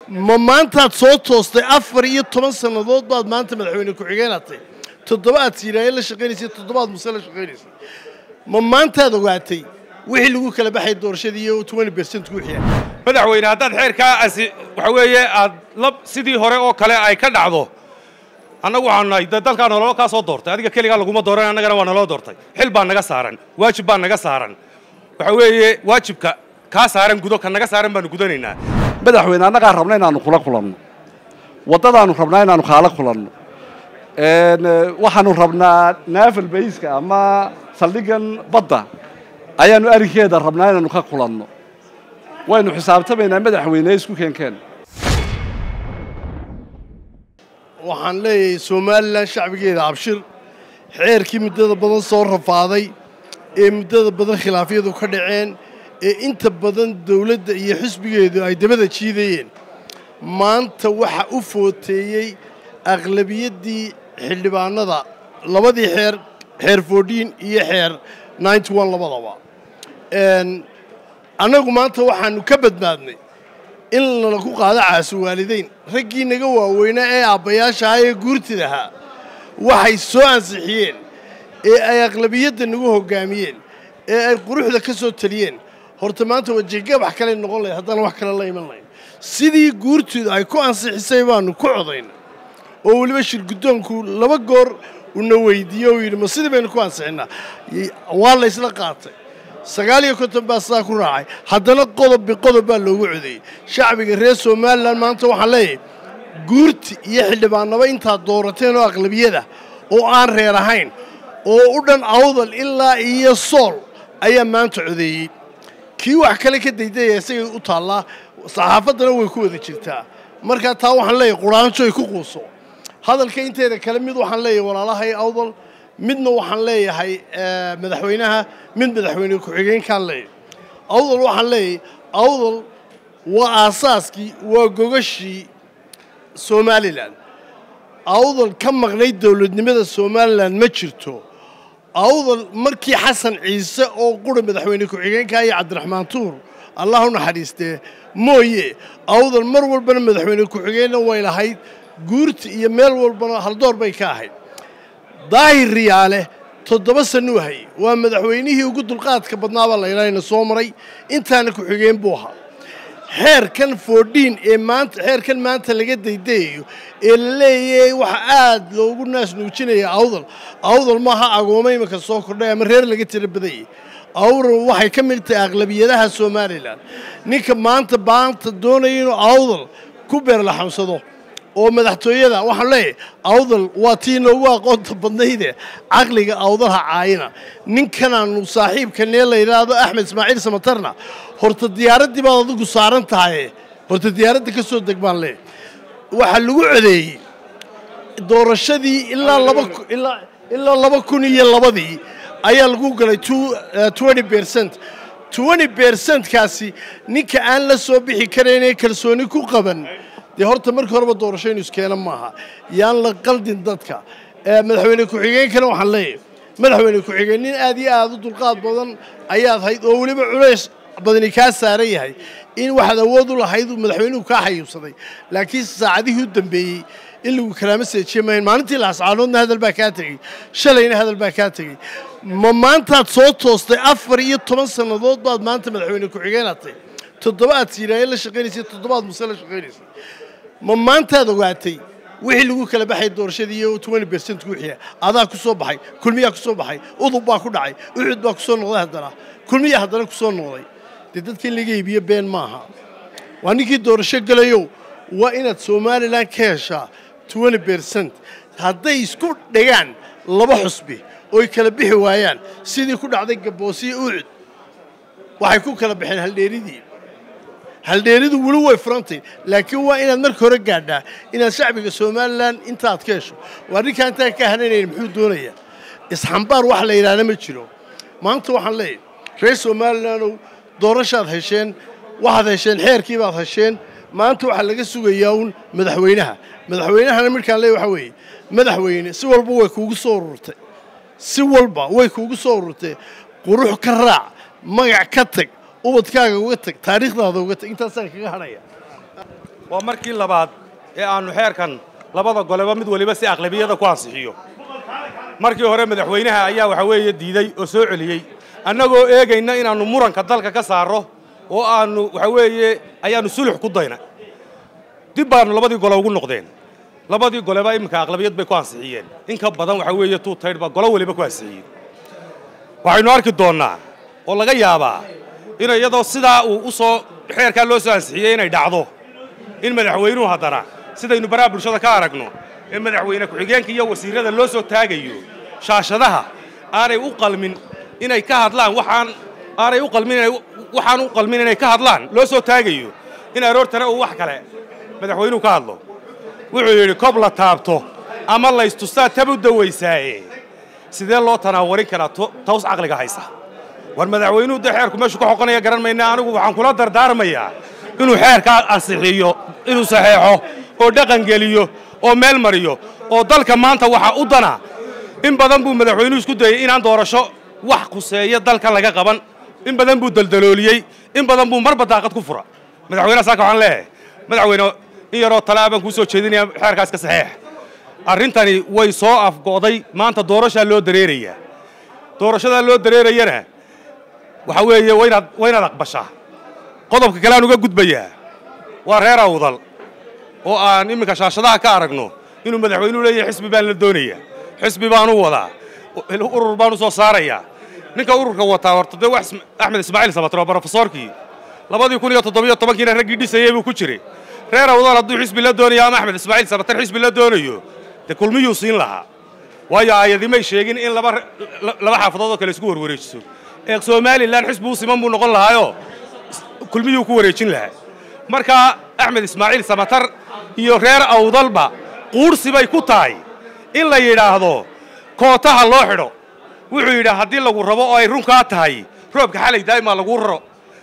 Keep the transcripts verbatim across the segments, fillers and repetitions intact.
ma maantaad soo toostay afar iyo toban sannadood baad maanta madaxweyne ku-xigeenatay toddobaad siiraaye la shaqaynaysay toddobaad muse la shaqaynaysay ma maantaad ogaatay wixii lagu kala baxay doorashadii iyo twenty percent ku xiya madaxweyne haddaad xeerkaa asi waxa weeye aad lab sidii hore oo kale ay ka dhacdo annagu waxaan nahay dalkaa nololo kaa soo doortay adiga keligaa laguma dooran annagana waa naloo doortay xil baa naga saaran waajib baa naga saaran waxa weeye waajibka kaa saaran gudo ka naga saaran baanu gudanaynaa madaxweyne annagaa rabna inaanu kula kulanno waddadaanu rabnaa inaanu kaala kulanno waxaanu rabnaa naval bayska ama saldhigan badda ayaanu arrinkeeda rabnaa inaanu ka kulanno waynu xisaabtamaynaa madaxweyne isku keenkeen waxaan leeyahay Soomaaliland shacbigeeda abshir xeerkii muddada badan soo rafaaday ee muddada badan khilaafyadu ka dhaceen ee inta badan dawladda iyo xisbigeedu ay dabada jiidayeen maanta waxa u footeeyay aqlabiyadii xildhibaanada labadii xeer xeer fourteen iyo xeer ninety-one labadaba een anagu maanta waxaanu ka badbaadnay in lagu qaado caasi waalideyn raggii naga waaweynaa ee aabbayaasha ay guurtidaha waxay soo ansixiyeen ee ay aqlabiyadda nagu hogaamiyeen ee ay quruxda ka soo taliyeen horta maanta wajiga wax kale noqon lahayd haddana wax kale la iman lahayn sidii guurtidu ay ku ansixisay baanu ku codayn oo waliba shir guddoonku laba goor una weydiiyay oo yiri ma sidii baynu ku ansixinaa waa la isla qaatay sagaal iyo konton baa saa ku raacay haddana qodob biqodob baa loogu codeeyay shacbiga reer Soomaaliland maanta waxaan leeyahay guurti iyo xildhibaanaba inta doorateen oo aqlabiyada oo aan reer ahayn oo u dhan awdal ilaa iyo sool ayaa maanta codeeyay kii wax kale ka dayday isaga u taala saxaafadana way ku wada jirtaa marka taa waxaan leeyahay quraanjo ay ku quuso hadalka inteeda kale mid waxaan leeyahay walaalahay awdal midna waxaan leeyahay madaxweynaha mid madaxweyne ku-xigeenkan leeyahay awdal waxaan leeyahay awdal waa aasaaskii waa gogashii Soomaaliland awdal ka maqnay dawladnimada Soomaaliland ma jirto awdal markii xasan ciise oo qura madaxweyne ku-xigeenka iyo cabdiraxmaan tuur allahu naxariistee mooye awdal mar walbana madaxweyne ku-xigeenna way lahayd guurti iyo meel walbana hal door bay ka ahayd daahir riyaale toddoba sano hay waa madaxweynihii ugu dulqaadka badnaaba la ilaahay soo maray intaana ku xigeen buu ahaa xeerkan fourteen ee maanta xeerkan maanta laga daydayo ee leeyahay waxa aad loogu naas nuujinaya awdal awdal ma aha agoomay marka soo kordhay ama reer laga tira baday awr waxay ka mid tahay aqlabiyadaha Soomaaliland ninka maanta baanta doonaya inuu awdal ku beer la xamsado oo madaxtooyada waxaan leeyahay awdal waa tii noogu aqoonta badnayde aqliga awdalha caayina ninkan aanu saaxiibkanee la yiraahdo Axmed Ismaaciil Samatarna horta diyaaradii baad adigu saaran tahay horta diyaaradda ka soo degbaan leey waxa lagu codeeyay doorashadii ilaa laba ilaa ilaa laba kun iyo labadii ayaa lagu galay twenty percent twenty percent kaasi ninka aan la soo bixi kareyn kalsooni ku qaban de horta markii horeba doorashaynu iskeena maaha yaan la qaldin dadka ee madaxweyne ku-xigeenkana waxaan leeyahay madaxweyne ku-xigeen nin aad iyo aad u dulqaad badan ayaad hayd oo waliba culays badani ka saaran yahay in waxaad awood u lahayd madaxweynuhu ka xayuubsaday laakiin saacadihii u dambeeyay in lagu kalaama seejiyay maalintii la ascaanoodna hadal baa ka tagay shalayna hadal baa ka tagay ma maantaad soo toostay afar iyo toban sannadood baad maanta madaxweyne ku-xigeenatay toddobaad siiraaye la shaqaynaysay toddobaad muse la shaqaynaysay ma maantaad ogaatay wixii lagu kala baxay doorashadii iyo twenty percent ku xiya adaa ku soo baxay kulmiya ku soo baxay udub baa ku dhacay uxud baa ku soo noqday haddana kulmiya haddana ku soo noqday dadkii laga iibiyo been maaha waa ninkii doorasho galayo waa inaad Soomaaliland ka heshaa twenty percent hadday isku dhagaan laba xusbi oo ay kala bixi waayaan sidii ku dhacday Gaboosiye uxud waxay ku kala baxeen hal dheeridii hal dheeridu wali way furantay laakiin waa inaad marka hore gaadhaa inaad shacbiga Soomaaliland intaad ka hesho waa ninka inta ka hananayeen muxuu doonayaa isxambaar wax la yiraahdo ma jiro maanta waxaan leeyahay reer Soomaaliland doorashaad hesheen waxaad hesheen xeerkii baad hesheen maanta waxa laga sugayaa un madaxweynaha madaxweynahana markaan leeyahay waxa weeye madaxweyne si walba way kuugu soo ururtay si walba way kuugu soo ururtay qurux ka raac magac ka tag ubadkaaga uga tag taariikhdaada uga tag intaasaan kaga hadhaya ومركي لبعض أنو حير كان لبعض قلبا مد ولي بس أغلبية ده كوانس حيو مركي هرم مدحوينها أيها وحوي ديدي أسوع لي أنا جو إيه إن إن أنو مرن كذلك كسره وأنو وحوي أيها نسلح قضينا دبان لبعض قلوا يقول نقدين لبعض قلبا يمكن أغلبية بكوانس حيين إن كبدان وحوي تو تير بقلوا ولي بكوانس حيين وحين أركض دونا والله جيابا إن يدو سدا وأصو حير كان لو سانس حيين يدعضو إن مدحوينه هذا سدا إنه برا برشة كاركنو إن مدحوينك وحجين كي وسيرة اللو سو تاجيو شاشدها أري أقل من إن يكهد لان وحن أري أقل من وحن أقل من إن يكهد لان لو سو تاجيو إن أرور ترى وحكله مدحوينه كهذلو وعيري قبل تابته أما الله يستوسع تبود ويساعي سيدا الله تناورين كنا توس عقلك هايسا والمدحوينه ده حيركم ماشي كحقنا يا جران مينا أنا وعن كل دار دار ميا إنه حير كأصحيه إنه صحيحه أو دقن جليه أو مال مريو أو ضل كمان توحى أودنا إن بدن بو مدحوينه يسكت إن عنده رشة وحق سيء ضل كان لقى قبل إن بدن بو دلدلولي إن بدن بو مربط طاقة كفرة مدحوينه ساكو عن له مدحوينه إن يرى طلابا كوسو تشدني حير كاس صحيح arrintani way soo afgooday maanta doorasho loo dareeraya doorashada loo dareerayana waxa weeye waynaad waynaad aqbashaa qodobka kale aan uga gudbayaa waa reer awdal oo aan imika shaashadaha ka aragno inuu madaxweynuhu leeyahay xisbi baan la doonayaa xisbi baan u wadaa urur baan u soo saaraya ninka ururka wataa horta de wax Axmed Ismaaciil Samatar oo professorkii labadii kun iyo toddoba iyo toban kiina ragii dhisayay buu ku jiray reer awdal hadduu xisbi la doonayo ama Axmed Ismaaciil Samatar xisbi la doonayo كل مية سين لها ويا أيدي ما يشيجين إن لبر لبر حافظات كل سكور وريجسو إقسام مالي لان حسبوا سيمان بنقول لها يو كل مية كوريجين لها مركا أحمد إسماعيل سمتر يغير أو ضلبة قرص بيكوتاي إلا يراهدو كوتها الله حلو وعيدا هدي لو الرباء يرون كاتهاي ربك حالي دايما لو الرباء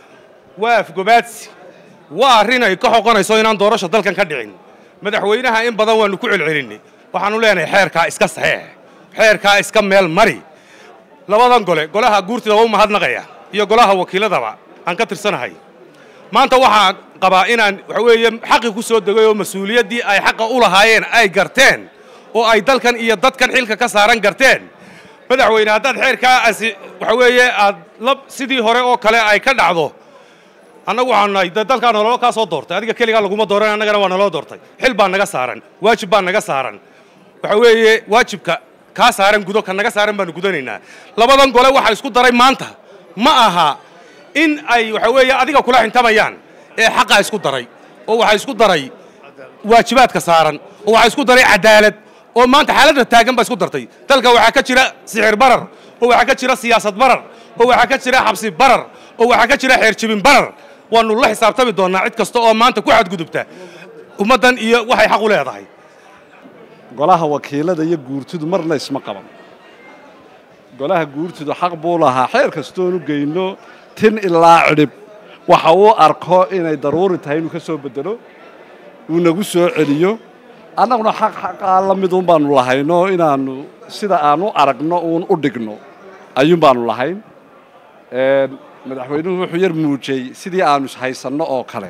واف جباتي وارينا يكحقنا يسوينا دورش هذا كان كدعين مدحوينها إن بدون نكوع العريني waxaan u leenahay xeerka iska saxeex xeerka iska meel mari labadan gole golaha guurtida oo mahadnaqaya iyo golaha wakiiladaba aan ka tirsanahay maanta waxa qabaa inaan waxa weeye xaqi ku soo dagay oo mas'uuliyadii ay xaq u lahaayeen ay garteen oo ay dalkan iyo dadkan xilka ka saaran garteen madaxweyne haddaad xeerka waxa weeye aad lab sidii hore oo kale ay ka dhacdo annagu waxaan nahay dalkan nolol ka soo doortay adiga kaliya laguma dooran annagana waa nolol doortay xil baan naga saaran waajib baan naga saaran waxweeye waajibka ka saaran gudo kan naga saaran baan gudanayna labadan gole waxa isku daray maanta ma aha in ay waxa weeye adiga kula xintamayaan ee xaqa isku daray oo waxa isku daray waajibaadka saaran oo waxa isku daray cadaalad oo maanta xaaladda taagan baa isku dartay dalka waxa ka jira sixir barar oo waxa ka jira siyaasad barar oo waxa ka jira xabsi barar oo waxa ka jira xeer jibin barar waanu la xisaabtami doonaa cid kasta oo maanta ku xadgudubta ummadan iyo waxay xaq u leedahay golaha wakiilada iyo guurtidu marna isma qaban golaha guurtidu xaq buu lahaa xeer kastoo u geyno tin ilaa cirib waxa uu arko inay daruuri tahay inuu ka soo bedelo uu nagu soo celiyo annaguna xaq xaq la mid un baanu lahayno inaanu sida aanu aragno uun u dhigno ayuun baanu lahayn ee madaxweynuhu wuxuu yar muujay sidii aanu haysanno oo kale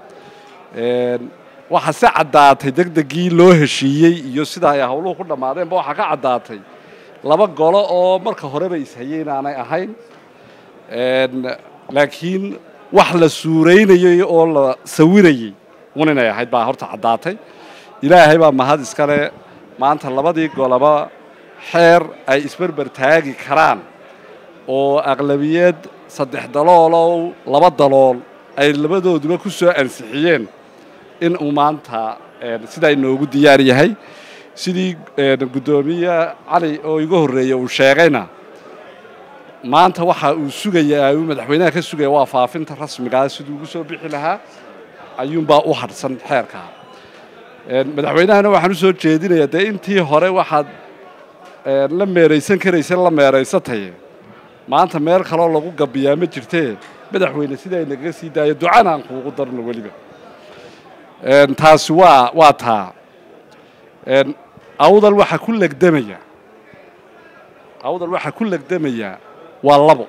ee waxa si cadaatay degdegii loo heshiiyey iyo sida ay hawluhu ku dhamaadeen ba waxa ka cadaatay laba golo oo marka horeba is hayeen aanay ahayn een laakiin wax la suureynayay oo la sawirayay wanay ahayd baa horta cadaatay ilaahay baa mahad iskale maanta labadii golaba xeer ay isbarbar taagi karaan oo aqlabiyad saddex dalool oo laba dalool ay labadooduba ku soo ansixiyeen in uu maanta sida inoogu diyaar yahay sidii gudoomiye cali oo iga horeeyay uu sheegayna maanta waxa uu sugayaa uu madaxweynaha ka sugaya waa faafinta rasmiga ah sidii ugu soo bixi lahaa ayuun baa u harsan xeerka madaxweynahana waxaan u soo jeedinayaa de intii hore waxaad la meeraysan karaysan la meeraysatay maanta meel kale oo lagu gabiyaa ma jirtee madaxweyne sida ay naga sii daayo ducana aan kuugu darno waliba een taasi waa waa taa een awdal waxa ku legdamaya awdal waxa ku legdamaya waa labo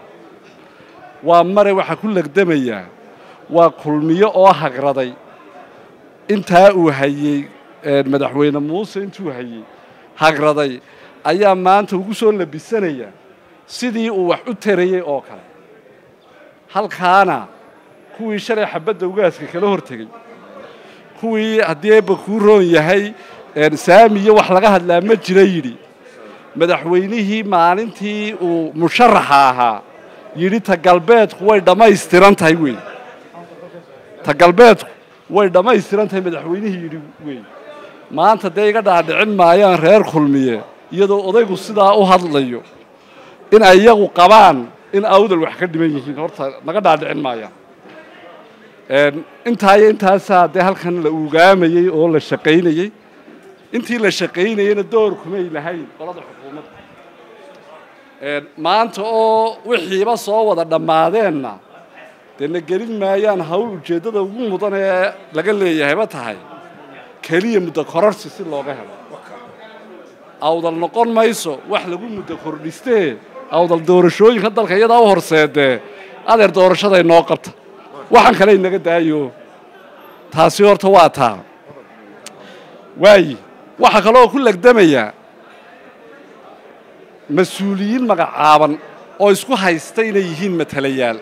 waa mare waxa ku legdamaya waa kulmiyo oo hagraday intaa uu hayey madaxweyne muuse intuu hayey hagraday ayaa maanta ugu soo labisanaya sidii uu wax u tarayay oo kale halkaana kuwii shalay xabadda ugaaska kala hortegey kuwii haddii eebba kuu roon yahay saami iyo wax laga hadlaa ma jira yidhi madaxweynihii maalintii uu musharaxa ahaa yidhi ta galbeedku way dhammaystiran tahay wey ta galbeedku way dhammaystiran tahay madaxweynihii yidhi wey maanta dee iga dhaadhicin maayaan reer kulmiye iyadoo odaygu sidaa u hadlayo in ay iyagu qabaan in awdal wax ka dhiman yihiin horta naga dhaadhicin maayaan intaa iyo intaasaa dee halkan la ugaamayey oo la shaqaynayey intii la shaqaynayeyna doorkumay lahayn qolada xukuumadda maanta oo wixiiba soo wada dhammaadeenna dee na gelin maayaan hawl ujeeddada ugu mudan ee laga leeyahayba tahay keliya muddo kororsi si looga helo awdal noqon mayso wax lagu muddo kordhistee awdal doorashooyinka dalka iyadaa u horseedee adeer doorashaday noo qabta waxaan kale inaga daayo taasi horta waa taa waayi waxaa kaloo ku legdamayaa mas-uuliyiin magacaaban oo isku haysta inay yihiin matalayaal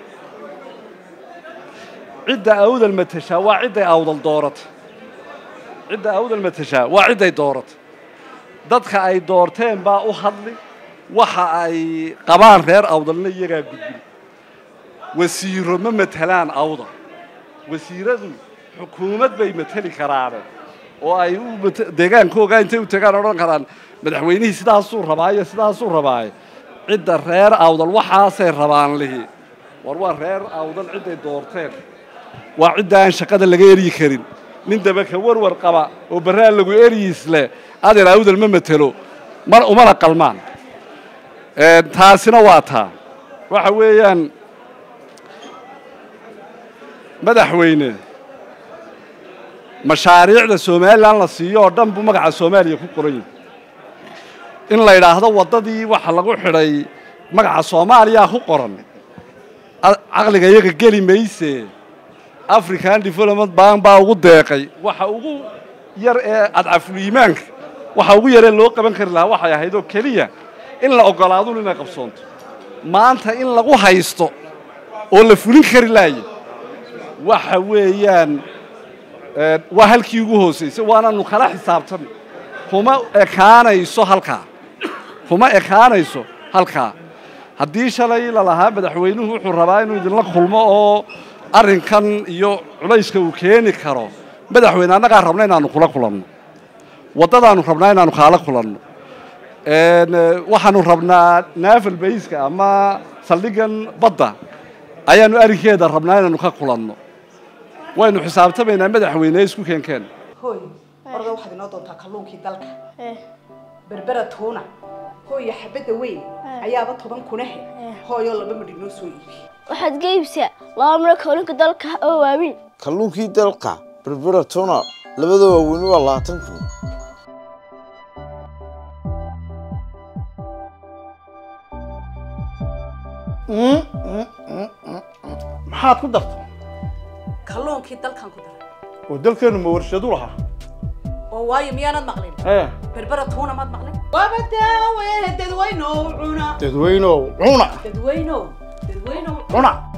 cidda awdal matashaa waa cidday awdal dooratay cidda awdal matashaa waa cidday dooratay dadka ay doorteen baa u hadli waxa ay qabaan reer awdalna iyagaa gudbin wasiiro ma matalaan awdal wasiiradu xukuumad bay matali karaane oo ay deegaankooga intay u tagaan odhan karaan madaxweynihii sidaasuu rabaayo sidaasuu rabaayo cidda reer awdal waxaasay rabaan lihi war waa reer awdal cidday doorteen waa cidda aan shaqada laga eryi karin nin dabaka warwar qaba oo baraan lagu eryiisle adeer awdal ma matelo mar umana qalmaan taasina waa taa waxa weeyaan madaxweyne mashaariicda somalilan la siiyo oo dhan buu magaca soomaaliya ku qoran yahay in la yidhaahdo waddadii waxa lagu xidhay magaca soomaaliyaa ku qoran caqliga iyaga geli mayse african development bank baa ugu deeqay waxa ugu yar ee adcafuliimaanka waxa ugu yaree loo qaban kari lahaa waxay ahayd oo keliya in la ogolaado inay qabsoonto maanta in lagu haysto oo la fulin kari laayo waxa weeyaan waa halkii ugu hoosaysay waanaanu kala xisaabtan kuma ekaanayso halkaa kuma ekaanayso halkaa haddii shalay lalahaa madaxweynuhu wuxuu rabaa inuu idinla kulmo oo arrinkan iyo culayska uu keeni karo madaxweyne annagaa rabna inaanu kula kulanno waddadaanu rabnaa inaanu kaala kulanno waxaanu rabnaa naval bayska ama saldhigan badda ayaanu arrinkeeda rabnaa inaanu ka kulanno waynu xisaabtamaynaa madaxweyne isku keenkeen hooy orada waxaad inoo doontaa kalluunkii dalka berbera tuuna hooyo xabadda weyn ayaaba toban kunahe hooyoo laba midhig noo soo iibi waxaad ga iibsaa laba midho kalluunka dalka oo waaweyn kalluunkii dalka berbera tuuna labada waaweyn waa labaatan kun maxaad ku dartay kalluunkii dalkan ku daray oo dalkeenu ma warshad u lahaa oo waayo miyaanad maqlin ee berbera tuuna maad maqlin waaba daawe dadweynow cuna dadweynow cuna dadweynow dadweynow cuna